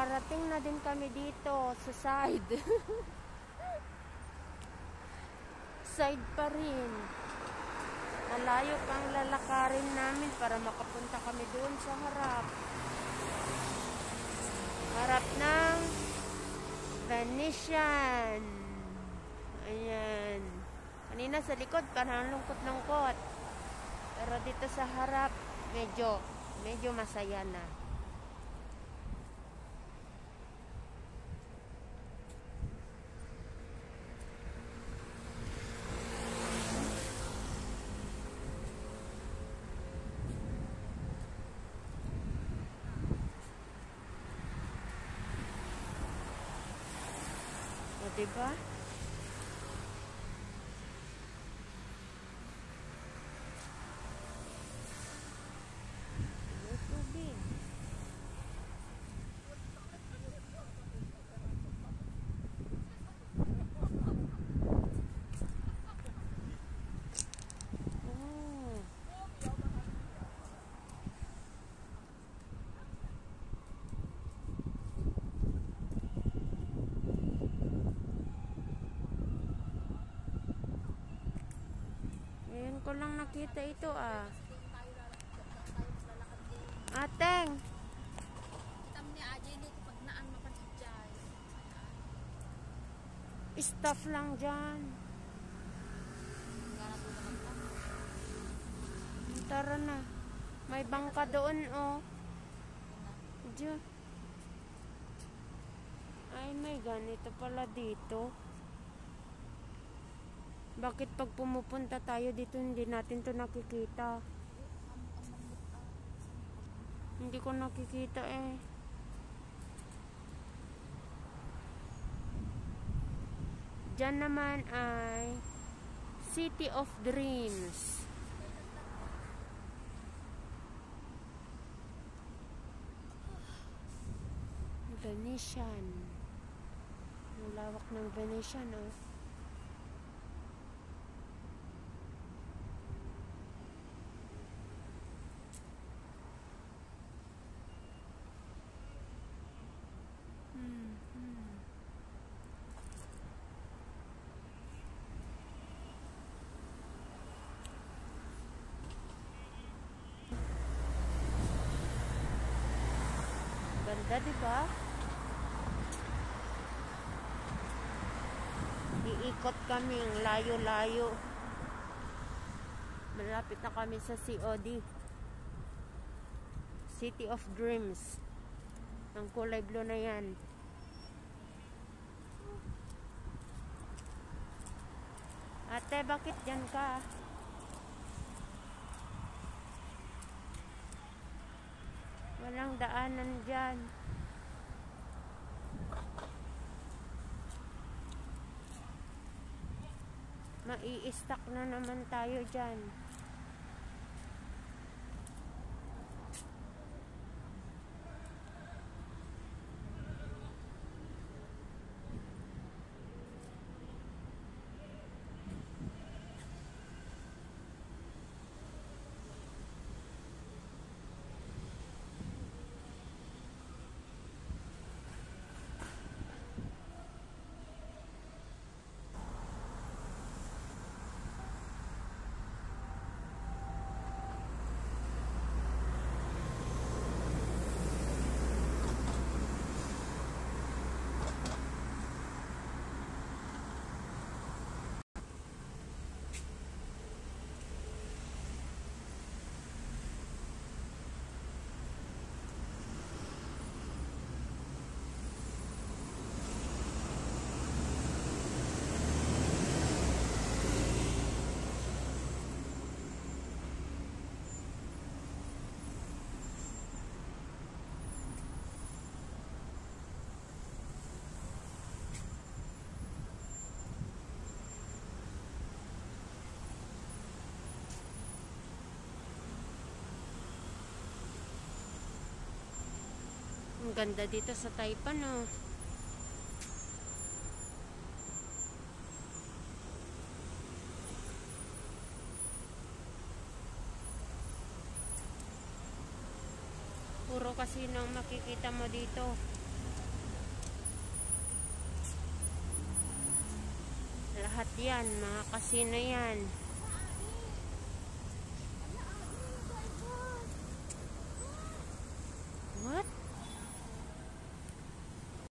Nakarating na din kami dito sa side. Side pa rin. Malayo pang lalakarin namin para makapunta kami doon sa harap. Harap ng Venetian. Ayan. Kanina sa likod parang lungkot-lungkot. Pero dito sa harap medyo masaya na. O, diba? May tubig. Ngayon ko lang nakita ito ah. Ateng! Kita mo ni Ajay ni kapag naan mapanidjay. Stuff lang dyan. Tara na. May bangka doon oh. Diyan. Ay may ganito pala dito. Bakit pag pumupunta tayo dito hindi natin to nakikita? Hindi ko nakikita eh. Diyan naman ay City of Dreams. Venetian. Ang lawak ng Venetian oh. Ganda, diba? Iikot kami ang layo-layo. Malapit na kami sa COD. City of Dreams. Ang kulay blue na yan. Ate, bakit dyan ka? Walang daanan dyan. Mai-stuck na naman tayo dyan. Ang ganda dito sa Taipan, oh. Puro kasi nang makikita mo dito. Lahat yan, mga kasino yan.